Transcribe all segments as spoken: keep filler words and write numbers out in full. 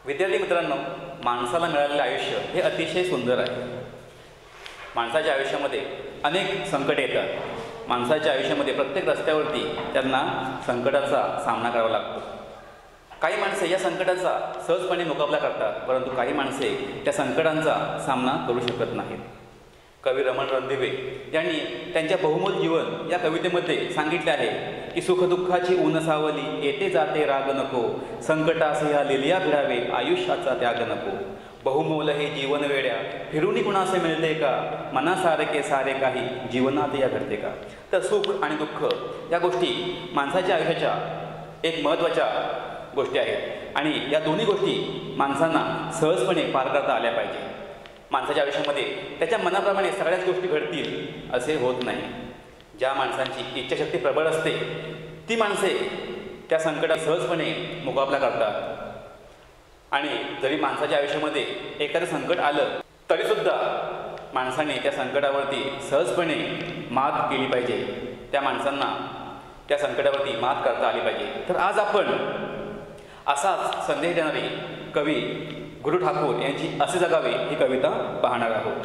विद्यार्थी मित्रांनो, माणसाला मिळालेलं आयुष्य हे अतिशय सुंदर आहे. माणसाच्या आयुष्यामध्ये अनेक संकट येतात. माणसाच्या आयुष्यामध्ये प्रत्येक रस्त्यावरती त्यांना संकटाचा सामना करावा लागतो. काही माणसे या संकटाचा सहजपणे मुकाबला करतात, परंतु काही माणसे त्या संकटांचा सामना करू शकत नाहीत. कवी रमण रणदिवे यांनी त्यांच्या बहुमोल जीवन या कवितेमध्ये सांगितले आहे की सुखदुःखाची ऊन सावली, येते जाते राग नको, संकटास ह्या लिलिया भिडावे, आयुष्याचा त्याग नको. बहुमोल हे जीवन वेड्या, फिरूनी कुणासे मिळते का, मनासारखे सारे काही जीवनात या घडते का. तर सुख आणि दुःख या गोष्टी माणसाच्या आयुष्याच्या एक महत्त्वाच्या गोष्टी आहेत आणि या दोन्ही गोष्टी माणसांना सहजपणे पार करता आल्या पाहिजे. माणसाच्या आयुष्यामध्ये त्याच्या मनाप्रमाणे सगळ्याच गोष्टी घडतील असे होत नाही. ज्या माणसांची इच्छाशक्ती प्रबळ असते ती माणसे त्या संकटात सहजपणे मुकाबला करतात आणि जरी माणसाच्या आयुष्यामध्ये एखादं संकट आलं तरीसुद्धा माणसाने त्या संकटावरती सहजपणे मात केली पाहिजे. त्या माणसांना त्या संकटावरती मात करता आली पाहिजे. तर आज आपण असाच संदेश देणारे कवी गुरु ठाकूर यांची असे जगावे ही कविता पाहणार आहोत.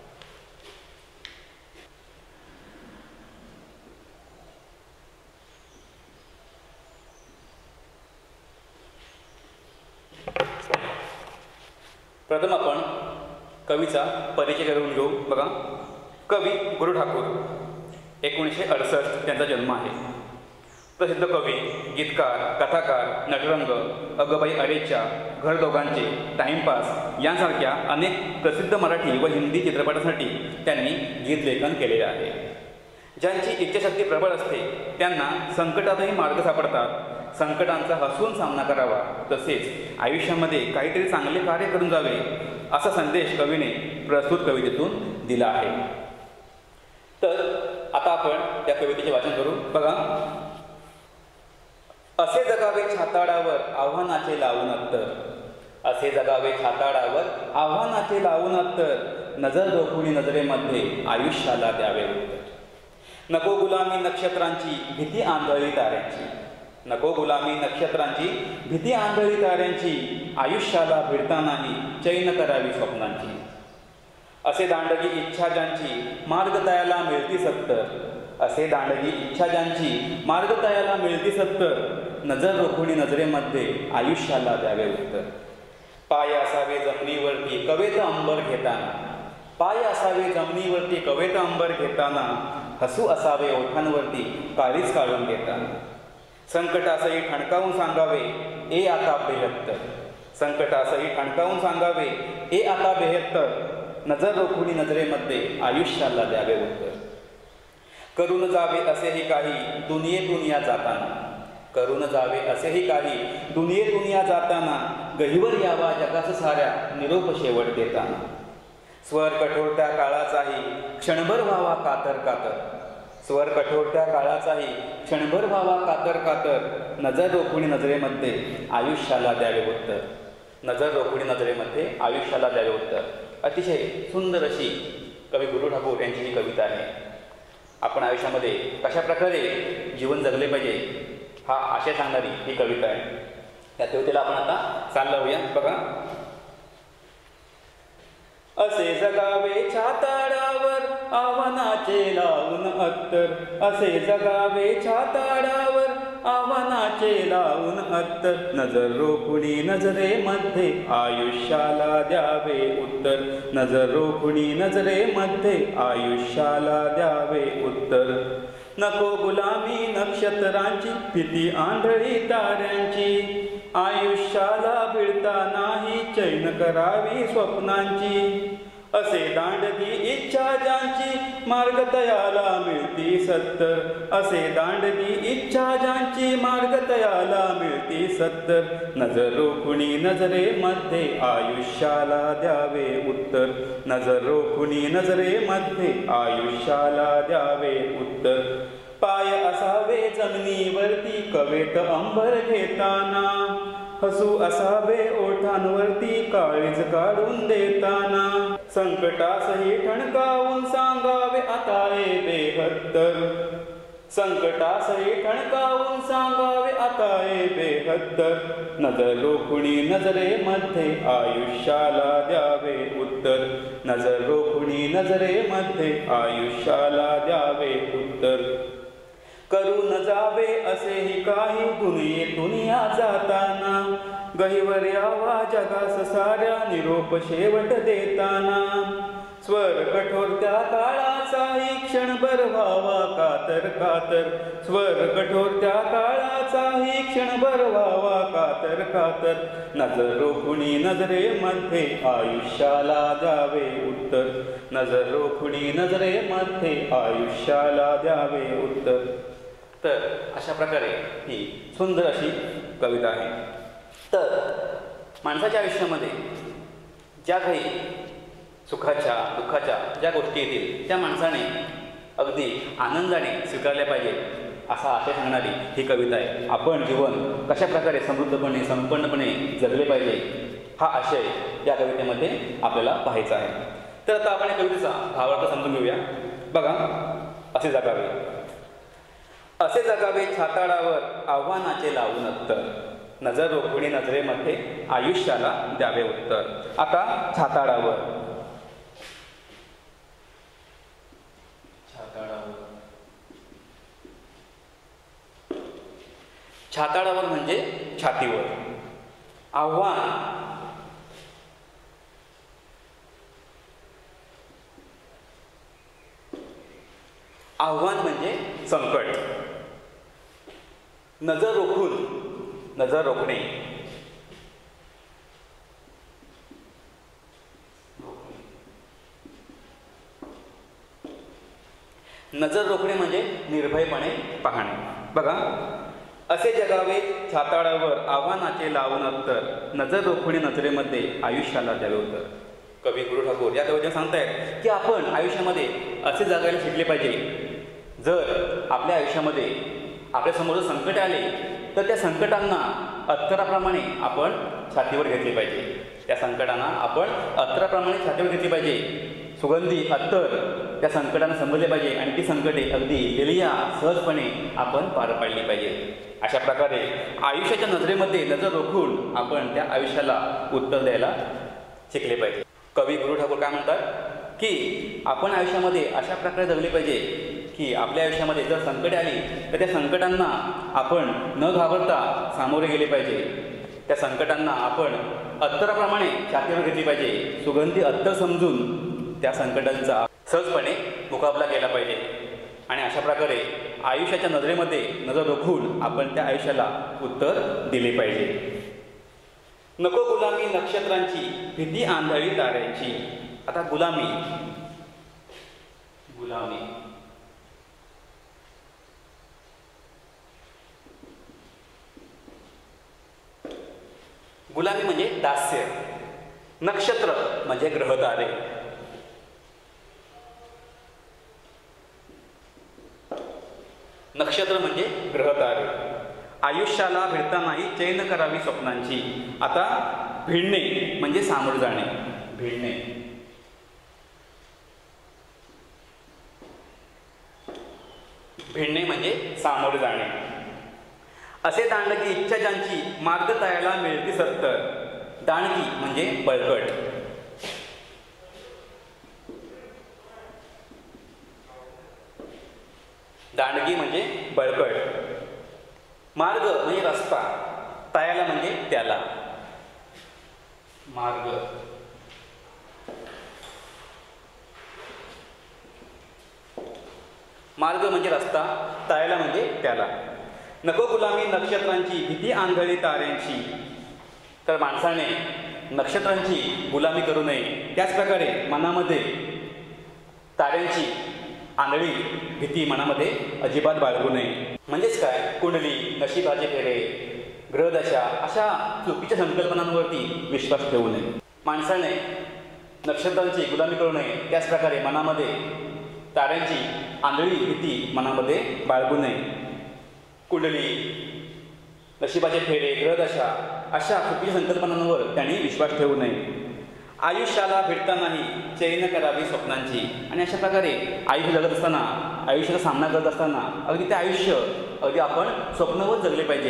प्रथम आपण कवीचा परिचय करून घेऊ. बघा, कवी गुरु ठाकूर, एकोणीसशे अडुसष्ट त्यांचा जन्म आहे. प्रसिद्ध कवी, गीतकार, कथाकार, नटरंग, अगबाई अरेच्या, घर दोघांचे, टाइमपास यांसारख्या अनेक प्रसिद्ध मराठी व हिंदी चित्रपटांसाठी त्यांनी गीतलेखन केलेले आहे. ज्यांची इच्छाशक्ती प्रबळ असते त्यांना संकटातही मार्ग सापडतात. संकटांचा हसून सामना करावा, तसेच आयुष्यामध्ये काहीतरी चांगले कार्य करून जावे असा संदेश कवीने प्रस्तुत कवितेतून दिला आहे. तर आता आपण त्या कवितेचे वाचन करू. बघा, असे जगावे छाताडावर आव्हानाचे लावून अत्तर, असे जगावे छाताडावर आव्हानाचे लावून अत्तर, नजर रोखुनी नजरेमध्ये आयुष्याला द्यावे उत्तर. नको गुलामी नक्षत्रांची भीती आंधळी ताऱ्यांची, नको गुलामी नक्षत्रांची भीती आंधळी ताऱ्यांची, आयुष्याला भिडतानाही चैन करावी स्वप्नांची. असे दांडगी इच्छा ज्यांची मार्ग तयाला मिळती सत्तर, असे दांडगी इच्छा ज्यांची मार्ग तयाला मिळती सत्तर, नजर रोखुनी नजरेमध्ये आयुष्याला द्यावे उत्तर. पाय असावे जमिनीवरती कवेत अंबर घेताना, पाय असावे जमिनीवरती कवेत अंबर घेताना, हसू असावे ओठांवरती काळीच काढून घेताना. संकटासही ठणकावून सांगावे ए आता बेहत्तर, संकटासही ठणकावून सांगावे ए आता बेहत्तर, नजर रोखुनी नजरेमध्ये आयुष्याला द्यावे उत्तर. करून जावे असेही काही दुनियेतून या जाताना, करून जावे असेही काही दुनियेतून या जाताना, गहिवर यावा जगाचं साऱ्या निरोप शेवट देताना. स्वर कठोर त्या काळाचाही क्षणभर व्हावा कातर कातर, स्वर कठोर त्या काळाचाही क्षणभर व्हावा कातर कातर, नजर रोखुनी नजरेमध्ये आयुष्याला द्यावे उत्तर, नजर रोखुनी नजरेमध्ये आयुष्याला द्यावे उत्तर. अतिशय सुंदर अशी कवी गुरु ठाकूर यांची ही कविता आहे. आपण आयुष्यामध्ये कशा प्रकारे जीवन जगले पाहिजे हा आशय सांगणारी ही कविता आहे. त्या कवितेला आपण आता चाल लावूया. बघा, असे जगावे छाताडावर आव्हानाचे लावून अत्तर, असे जगावे छाताडावर आव्हानाचे लावून अत्तर, नजर रोखुनी नजरेमध्ये आयुष्याला द्यावे उत्तर, नजर रोखुनी नजरेमध्ये आयुष्याला द्यावे उत्तर. नको गुलामी नक्षत्रांची भीती आंधळी ताऱ्यांची, आयुष्याला भिडता नाही चैन करावी स्वप्नांची. असे दांडगी इच्छा ज्यांची मार्ग तयाला मिळती सत्तर, असे दांडगी इच्छा ज्यांची मार्ग तयाला मिळती सत्तर, नजर रोखुनी नजरेमध्ये आयुष्याला द्यावे उत्तर, नजर रोखुनी नजरेमध्ये आयुष्याला द्यावे उत्तर. पाय असावे जमिनीवरती कवेत अंबर घेताना, हसू असावे ओठांवरती काळीज काढून देताना, संकटासही ठणकावून सांगावे आता ए बेहत्तर, संकटासही ठणकावून सांगावे काय बेहत्तर, नजर रोखुणी नजरेमध्ये आयुष्याला द्यावे उत्तर, नजर रोखुणी नजरेमध्ये आयुष्याला द्यावे उत्तर. करून जावे असेही काही दुनियेतून या जाताना, गहिवर यावा जगास साऱ्या निरोप शेवट देताना. स्वर कठोर त्या काळाचाही क्षणभर व्हावा कातर कातर, स्वर कठोर त्या काळाचाही क्षणभर व्हावा कातर कातर. नजर रोखुणी नजरेमध्ये आयुष्याला द्यावे उत्तर, नजर रोखुणी नजरेमध्ये आयुष्याला द्यावे उत्तर. तर अशा प्रकारे ही सुंदर अशी कविता आहे. तर माणसाच्या आयुष्यामध्ये ज्या काही सुखाच्या दुःखाच्या ज्या गोष्टी येतील त्या माणसाने अगदी आनंदाने स्वीकारल्या पाहिजेत असा आशय सांगणारी ही कविता आहे. आपण जीवन कशा प्रकारे समृद्धपणे संपन्नपणे जगले पाहिजे हा आशय या कवितेमध्ये आपल्याला पाहायचा आहे. तर आता आपण या कवितेचा भावार्थ समजून घेऊया. बघा, असे जगावे, असे जगावे छाताडावर आव्हानाचे लावून उत्तर, नजर रोखुणी नजरेमध्ये आयुष्याला द्यावे उत्तर. आता छाताडावर, छाताडावर म्हणजे छातीवर. आव्हान, आव्हान म्हणजे संकट. नजर रोखून, नजर रोखणे, नजर रोखणे म्हणजे निर्भयपणे पाहणे. बघा, असे जगावे छाताडावर आव्हानाचे लावून उत्तर, नजर रोखुणी नजरेमध्ये आयुष्याला द्यावे उत्तर. कवी गुरु ठाकूर या कवितेत सांगतायत की आपण आयुष्यामध्ये असे जगायला शिकले पाहिजे. जर आपल्या आयुष्यामध्ये आपल्यासमोर संकट आले तर त्या संकटांना अत्तराप्रमाणे आपण छातीवर घेतले पाहिजे. त्या संकटांना आपण अत्तराप्रमाणे छातीवर घेतली पाहिजे. सुगंधी अत्तर त्या संकटांना समजले पाहिजे आणि ती संकटे अगदी लिलिया सहजपणे आपण पार पाडली पाहिजे. अशा प्रकारे आयुष्याच्या नजरेमध्ये नजर रोखून आपण त्या आयुष्याला उत्तर द्यायला शिकले पाहिजे. कवी गुरु ठाकूर काय म्हणतात की आपण आयुष्यामध्ये अशा प्रकारे जगले पाहिजे की आपल्या आयुष्यामध्ये जर संकटे आली तर त्या संकटांना आपण न घाबरता सामोरे गेले पाहिजे. त्या संकटांना आपण अत्तराप्रमाणे छातीवर घेतली पाहिजे. सुगंधी अत्तर समजून त्या संकटांचा सहजपणे मुकाबला केला पाहिजे. आणि अशा प्रकारे आयुष्याच्या नजरेमध्ये नजर रोखून आपण त्या आयुष्याला उत्तर दिले पाहिजे. नको गुलामी नक्षत्रांची, भीती आंधळी ताऱ्यांची. आता गुलामी, गुलामी गुलामी म्हणजे दास्य. नक्षत्र म्हणजे ग्रहतारे. नक्षत्र म्हणजे ग्रहतारे. आयुष्याला भिडतानाही चैन करावी स्वप्नांची. आता भिडणे म्हणजे सामोरे जाणे. भिडणे, भिडणे म्हणजे सामोरे जाणे. असे दांडकी इच्छा ज्यांची, मार्ग तयाला मिळती सत्तर. दांडकी म्हणजे बळकट. दांडगी म्हणजे बळकट. मार्ग म्हणजे रस्ता. तयाला म्हणजे त्याला. मार्ग, मार्ग म्हणजे रस्ता, तयाला म्हणजे त्याला. नको गुलामी नक्षत्रांची, भीती आंधळी ताऱ्यांची. तर माणसाने नक्षत्रांची गुलामी करू नये. त्याचप्रकारे मनामध्ये ताऱ्यांची आंधळी भीती मनामध्ये अजिबात बाळगू नये. म्हणजेच काय, कुंडली, नशिबाचे फेरे, ग्रहदशा अशा चुकीच्या संकल्पनांवरती विश्वास ठेवू नये. माणसाने नक्षत्रांची गुलामी करू नये. त्याचप्रकारे मनामध्ये ताऱ्यांची आंधळी भीती मनामध्ये बाळगू नये. कुंडली, नशिबाचे फेरे, ग्रहदशा अशा चुकीच्या संकल्पनांवर त्यांनी विश्वास ठेवू नये. आयुष्याला भेटतानाही चैन करावी स्वप्नांची. आणि अशा प्रकारे आयुष्य जगत असताना, आयुष्याचा सामना करत असताना अगदी ते आयुष्य अगदी आपण स्वप्नावर जगले पाहिजे.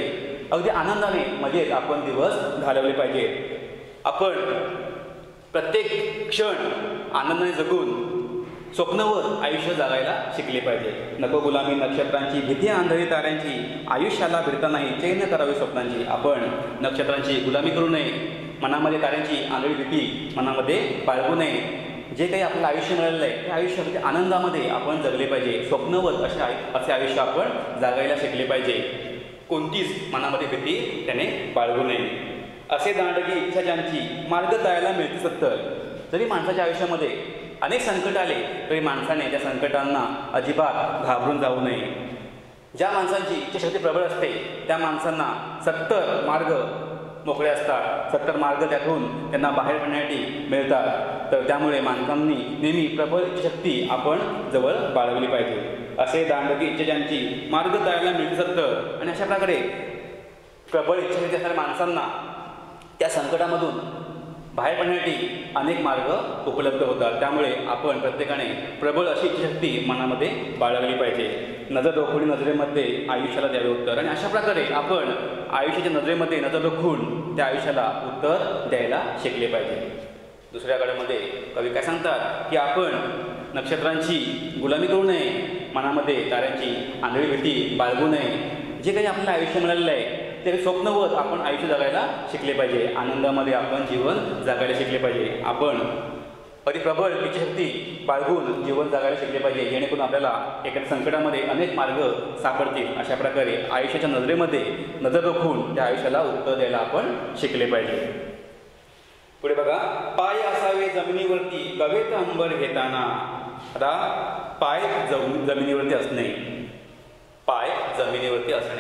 अगदी आनंदाने मजेत आपण दिवस घालवले पाहिजेत. आपण प्रत्येक क्षण आनंदाने जगून स्वप्नवत आयुष्य जगायला शिकले पाहिजे. नको गुलामी नक्षत्रांची, भीती आंधळी ताऱ्यांची, आयुष्याला भिडता नाही चैन करावी स्वप्नांची. आपण नक्षत्रांची गुलामी करू नये, मनामध्ये ताऱ्यांची आंधळी भीती मनामध्ये बाळगू नये. जे काही आपल्याला आयुष्य मिळालेलं आहे त्या आयुष्यामध्ये आनंदामध्ये आपण जगले पाहिजे. स्वप्नवत असे असे आयुष्य आपण जगायला शिकले पाहिजे. कोणतीच मनामध्ये भीती त्याने बाळगू नये. असे दांडगी इच्छा ज्यांची, मार्ग जायला मिळते सत्तर. जरी माणसाच्या आयुष्यामध्ये अनेक संकट आले तरी माणसाने त्या संकटांना अजिबात घाबरून जाऊ नये. ज्या माणसांची इच्छाशक्ती प्रबळ असते त्या माणसांना सत्तर मार्ग मोकळे असतात, सत्तर मार्ग त्यातून त्यांना बाहेर पडण्यासाठी मिळतात. तर त्यामुळे माणसांनी नेहमी प्रबळ इच्छाशक्ती आपण जवळ बाळगली पाहिजे. असे दांडगी इच्छा ज्यांची, मार्ग जायला मिळते सत्तर. आणि अशा प्रकारे प्रबळ इच्छाशक्ती असणाऱ्या माणसांना त्या संकटामधून बाहेर पडण्यासाठी अनेक मार्ग उपलब्ध होतात. त्यामुळे आपण प्रत्येकाने प्रबळ अशी इच्छाशक्ती मनामध्ये बाळगली पाहिजे. नजर रोखून नजरेमध्ये आयुष्याला द्यावे उत्तर. आणि अशा प्रकारे आपण आयुष्याच्या नजरेमध्ये नजर रोखून त्या आयुष्याला उत्तर द्यायला शिकले पाहिजे. दुसऱ्या कडेमध्ये कवी काय सांगतात की आपण नक्षत्रांची गुलामी करू नये, मनामध्ये ताऱ्यांची आंधळी भीती बाळगू नये. जे काही आपल्याला आयुष्य मिळालेलं आहे ते स्वप्नवत आपण आयुष्य जगायला शिकले पाहिजे. आनंदामध्ये आपण जीवन जगायला शिकले पाहिजे. आपण परिप्रबळ इच्छाशक्ती बाळगून जीवन जगायला शिकले पाहिजे, जेणेकरून आपल्याला एखाद्या संकटामध्ये अनेक मार्ग सापडतील. अशा प्रकारे आयुष्याच्या नजरेमध्ये नजर रोखून त्या आयुष्याला उत्तर द्यायला आपण शिकले पाहिजे. पुढे बघा, पाय असावे जमिनीवरती कवेत अंबर घेताना. आता पाय जम जमिनीवरती असणे, पाय जमिनीवरती असणे,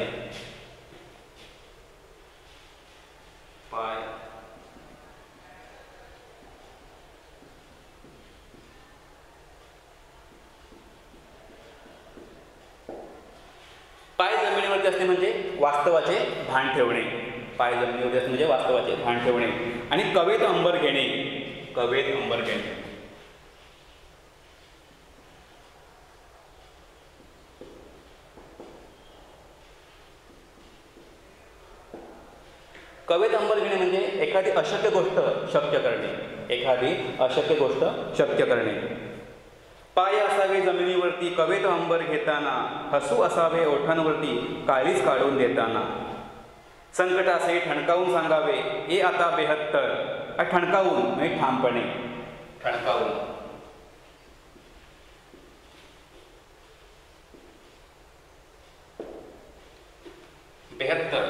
पाय पाय जमिनीवरती असणे म्हणजे वास्तवाचे भान ठेवणे. पाय जमिनीवरती असणे म्हणजे वास्तवाचे भान ठेवणे. आणि कवेत अंबर घेणे, कवेत अंबर घेणे. कवेत अंबर घेणे म्हणजे एखादी अशक्य गोष्ट शक्य करणे, एखादी अशक्य गोष्ट शक्य करणे. पाय असावे जमिनीवरती कवेत अंबर घेताना, हसू असावे ओठांवरती काळीच काढून देताना. संकट असे ठणकावून सांगावे ए आता बेहत्तर. ठणकावून म्हणजे ठामपणे, ठणकावून. बेहत्तर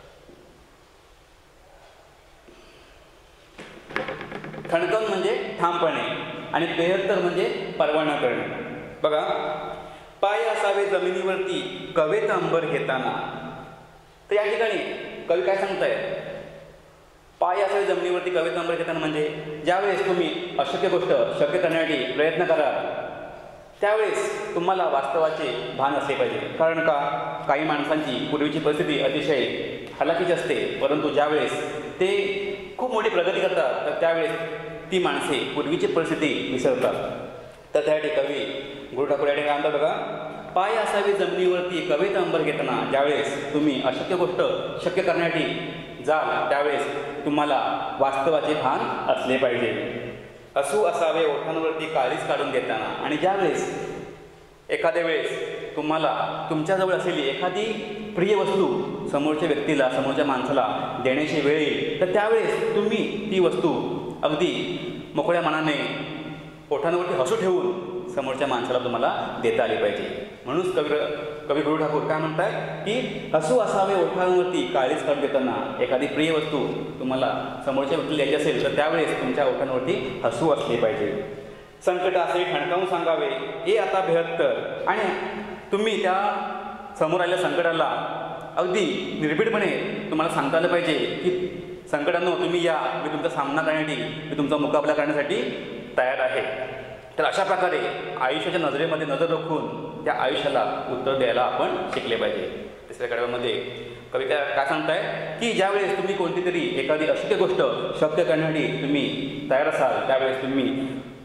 ठणकावून म्हणजे ठामपणे आणि बेहत्तर म्हणजे परवा न करणे. बघा, पाय असावे जमिनीवरती कवेत अंबर घेताना. तर या ठिकाणी कवी काय सांगताय, पाय असावे जमिनीवरती कवेत अंबर घेताना म्हणजे ज्यावेळेस तुम्ही अशक्य गोष्ट शक्य करण्यासाठी प्रयत्न कराल त्यावेळेस तुम्हाला वास्तवाचे भान असले पाहिजे. कारण का, काही माणसांची पूर्वीची परिस्थिती अतिशय हलाखीची असते, परंतु ज्यावेळेस ते खूप मोठी प्रगती करतात तर त्यावेळेस ती माणसे पूर्वीची परिस्थिती विसरतात. तर त्यासाठी कवी गुरु ठाकूर या ठिकाणी आणतात बघा, पाय असावे जमिनीवरती कवेत अंबर घेताना. ज्यावेळेस तुम्ही अशक्य गोष्ट शक्य करण्यासाठी जाल त्यावेळेस तुम्हाला वास्तवाचे भान असले पाहिजे. हसू असावे ओठांवरती काळीच काढून देताना. आणि ज्यावेळेस एखाद्या वेळेस तुम्हाला तुमच्याजवळ असलेली एखादी प्रिय वस्तू समोरच्या व्यक्तीला समोरच्या माणसाला देण्याची वेळ येईल तर त्यावेळेस तुम्ही ती वस्तू अगदी मोकळ्या मनाने ओठांवरती हसू ठेवून समोरच्या माणसाला तुम्हाला देता आली पाहिजे. म्हणूनच कवी कवी गुरु ठाकूर काय म्हणतात की हसू असावे ओठांवरती काळीच काढून देताना. एखादी प्रिय वस्तू तुम्हाला समोरच्या व्यक्तीला द्यायची असेल तर त्यावेळेस तुमच्या ओठांवरती हसू असले पाहिजे. संकट असे ठणकावून सांगावे ए आता बेहत्तर. आणि तुम्ही त्या समोर आलेल्या संकटाला अगदी निर्भीडपणे तुम्हाला सांगता आलं पाहिजे की संकटांनो तुम्ही या, मी तुमचा सामना करण्यासाठी, मी तुमचा मुकाबला करण्यासाठी तयार आहे. तर अशा प्रकारे आयुष्याच्या नजरेमध्ये नजर राखून त्या आयुष्याला उत्तर द्यायला आपण शिकले पाहिजे. तिसऱ्या कडव्यामध्ये कवी काय काय सांगताय की ज्यावेळेस तुम्ही कोणती तरी एखादी अशक्य गोष्ट शक्य करण्यासाठी तुम्ही तयार असाल त्यावेळेस तुम्ही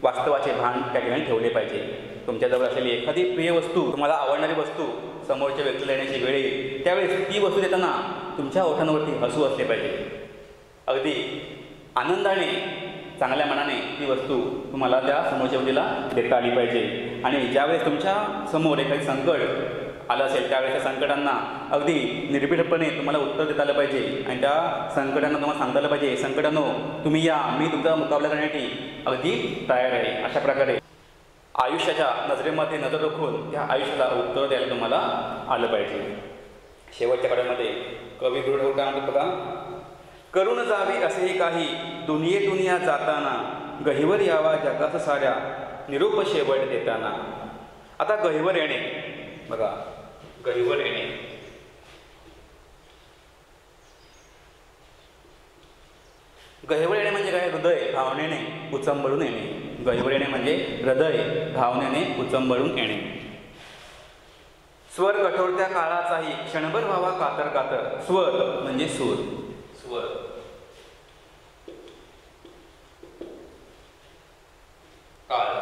वास्तवाचे भान त्या ठिकाणी ठेवले पाहिजे. तुमच्याजवळ असलेली एखादी प्रिय वस्तू, तुम्हाला आवडणारी वस्तू समोरच्या व्यक्तीला देण्याची वेळ येईल त्यावेळेस ती वस्तू देताना तुमच्या ओठांवरती हसू असले पाहिजे. अगदी आनंदाने, चांगल्या मनाने ती वस्तू तुम्हाला त्या समोरच्या व्यक्तीला देता आली पाहिजे. आणि ज्यावेळेस तुमच्या समोर एखादी संकट आलं असेल त्यावेळेस त्या संकटांना अगदी निर्भीडपणे तुम्हाला उत्तर देता आलं पाहिजे आणि त्या संकटांना तुम्हाला सांगता आलं पाहिजे, संकटांनो तुम्ही या, मी तुमचा मुकाबला करण्यासाठी अगदी तयार आहे. अशा प्रकारे आयुष्याच्या नजरेमध्ये नजर राखून त्या आयुष्याला उत्तर द्यायला तुम्हाला आलं पाहिजे. शेवटच्या काळामध्ये कवी दृढ काय म्हणतात बघा, करून जावे असेही काही दुनिये दुनिया जाताना, गहिवर यावा जगात साऱ्या निरूप शेवट देताना. आता गहिवर येणे बघा, गहिवर येणे गहिवर येणे म्हणजे काय? हृदय भावनेने उचंबळून येणे. गहिवर येणे म्हणजे हृदय भावनेने उचंबळून येणे. स्वर कठोरत्या काळाचाही क्षणभर व्हावा कातर कातर. स्वर म्हणजे सूर, स्वर काळ,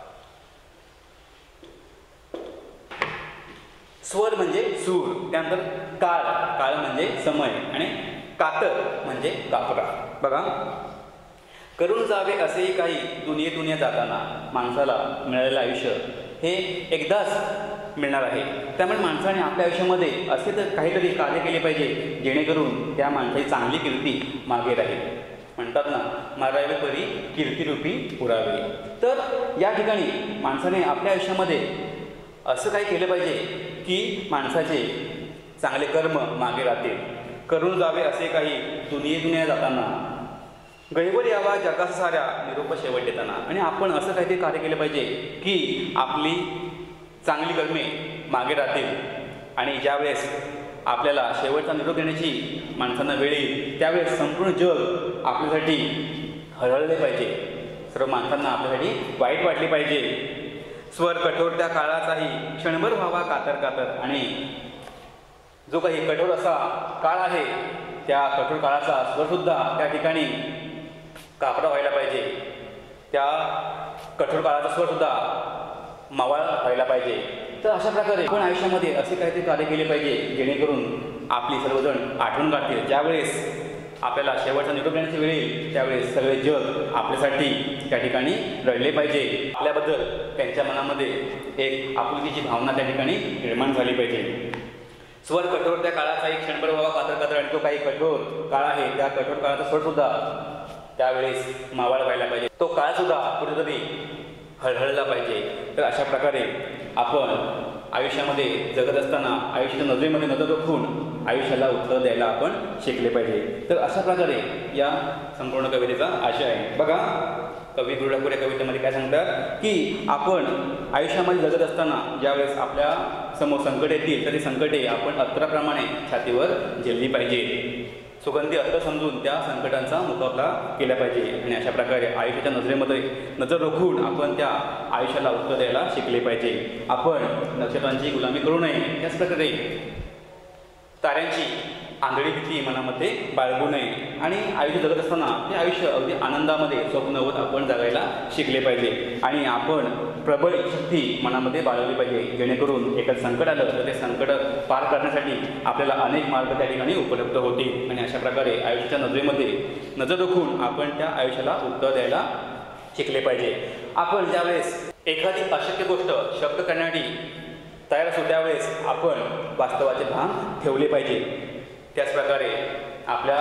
स्वर म्हणजे सूर, त्यानंतर काळ, काळ म्हणजे समय आणि कातर म्हणजे कापरा. बघा, करून जावे असेही काही दुनिये दुनिया जाताना. माणसाला मिळालेलं आयुष्य हे एकदाच मिळणार आहे, त्यामुळे माणसाने आपल्या आयुष्यामध्ये असे तर काहीतरी कार्य केले पाहिजे जेणेकरून त्या माणसाची चांगली कीर्ती मागे राहील. म्हणतात ना, मारावे परी कीर्तिरूपी पुरावे. तर या ठिकाणी माणसाने आपल्या आयुष्यामध्ये असं काही केलं पाहिजे की माणसाचे चांगले कर्म मागे राहतील. करून जावे असे काही दुनिये दुनिया जाताना, गहिवर यावा जगात साऱ्या निरूप शेवट देताना. आणि आपण असं काहीतरी कार्य केलं पाहिजे की आपली चांगली कर्मे मागे राहतील आणि ज्यावेळेस आपल्याला शेवटचा निरोप देण्याची माणसांना वेळ येईल त्यावेळेस संपूर्ण जग आपल्यासाठी हळहळले पाहिजे, सर्व माणसांना आपल्यासाठी वाईट वाटले पाहिजे. स्वर कठोर त्या काळाचाही क्षणभर व्हावा कातर कातर. आणि जो काही कठोर असा काळ आहे त्या कठोर काळाचा स्वरसुद्धा त्या ठिकाणी कापरा व्हायला पाहिजे. त्या कठोर काळाचा स्वरसुद्धा मावळ व्हायला पाहिजे. तर अशा प्रकारे आपण आयुष्यामध्ये असे काहीतरी कार्य केले पाहिजे जेणेकरून आपली सर्वजण आठवण काढतील. ज्यावेळेस आपल्याला शेवटचा निरोप देण्याची वेळ येईल त्यावेळेस सगळे जग आपल्यासाठी त्या ठिकाणी रडले पाहिजे. आपल्याबद्दल त्यांच्या मनामध्ये एक आपुलकीची भावना त्या ठिकाणी निर्माण झाली पाहिजे. स्वर कठोर त्या काळाचा एक क्षणभर व्हावा कातर कातर. आणि तो काही कठोर काळ आहे त्या कठोर काळाचा स्वरसुद्धा त्यावेळेस मावळ व्हायला पाहिजे, तो काळसुद्धा कुठेतरी हळहळला पाहिजे. तर अशा प्रकारे आपण आयुष्यामध्ये जगत असताना आयुष्याच्या नजरेमध्ये नजर राखून आयुष्याला उत्तर द्यायला आपण शिकले पाहिजे. तर अशा प्रकारे या संपूर्ण कवितेचा आशय आहे. बघा, कवी दृढ या कवितेमध्ये काय सांगतात की आपण आयुष्यामध्ये जगत असताना ज्यावेळेस आपल्या समोर संकट येतील तर ती संकटे आपण अस्त्राप्रमाणे छातीवर झेलली पाहिजे. सुगंधी अर्थ समजून त्या संकटांचा मुकाबला केला पाहिजे. आणि अशा प्रकारे आयुष्याच्या नजरेमध्ये नजर राखून आपण त्या आयुष्याला उत्तर द्यायला शिकले पाहिजे. आपण नक्षत्रांची गुलामी करू नये, त्याच प्रकारे ताऱ्यांची आंधळी भीती मनामध्ये बाळगू नये. आणि आयुष्य जगत असताना ते आयुष्य अगदी आनंदामध्ये स्वप्नवत आपण जगायला शिकले पाहिजे. आणि आपण प्रबळ शक्ती मनामध्ये बाळगली पाहिजे जेणेकरून एखादं संकट आलं तर ते संकट पार करण्यासाठी आपल्याला अनेक मार्ग त्या ठिकाणी उपलब्ध होतील. आणि अशा प्रकारे आयुष्याच्या नजरेमध्ये नजर राखून आपण त्या आयुष्याला उत्तर द्यायला शिकले पाहिजे. आपण ज्यावेळेस एखादी अशक्य गोष्ट शक्य करण्यासाठी तयार असू त्यावेळेस आपण वास्तवाचे भान ठेवले पाहिजे. त्याचप्रकारे आपल्या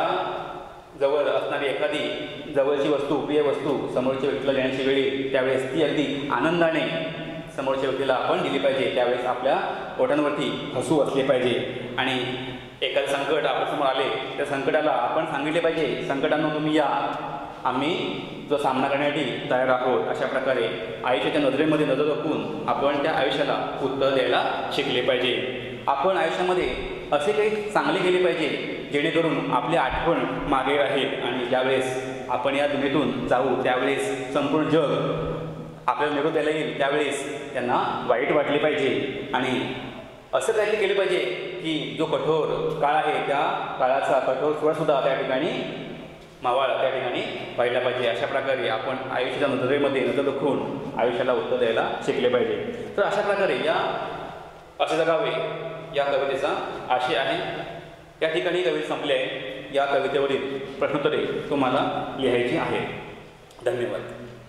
जवळ असणारी एखादी जवळची वस्तू, प्रिय वस्तू समोरच्या व्यक्तीला देण्याची वेळ येईल त्यावेळेस ती अगदी आनंदाने समोरच्या व्यक्तीला आपण दिली पाहिजे. त्यावेळेस आपल्या ओठांवरती हसू असले पाहिजे. आणि एखादं संकट आपल्यासमोर आले त्या संकटाला आपण सांगितले पाहिजे, संकटांना तुम्ही या, आम्ही जो सामना करण्यासाठी तयार आहोत. अशा प्रकारे आयुष्याच्या नजरेमध्ये नजर राखून आपण त्या आयुष्याला उत्तर द्यायला शिकले पाहिजे. आपण आयुष्यामध्ये असे काही चांगले केले पाहिजे जेणेकरून आपली आठवण मागे राहील. आणि ज्यावेळेस आपण या दुनियेतून जाऊ त्यावेळेस संपूर्ण जग आपल्याला निरोप द्यायला येईल त्यावेळेस त्यांना वाईट वाटले पाहिजे. आणि असं काहीतरी केलं पाहिजे की जो कठोर काळ आहे त्या काळाचा कठोर स्वरसुद्धा त्या ठिकाणी मावळा त्या ठिकाणी व्हायला पाहिजे. अशा प्रकारे आपण आयुष्याच्या नजरेमध्ये नजर राखून आयुष्याला उत्तर द्यायला शिकले पाहिजे. तर अशा प्रकारे या असे जगावे या कवितेचा आशय आहे. या ठिकाणी कविता संपली आहे. या कवितेवरील प्रश्नोत्तरे तुम्हाला लिहायची आहे. धन्यवाद.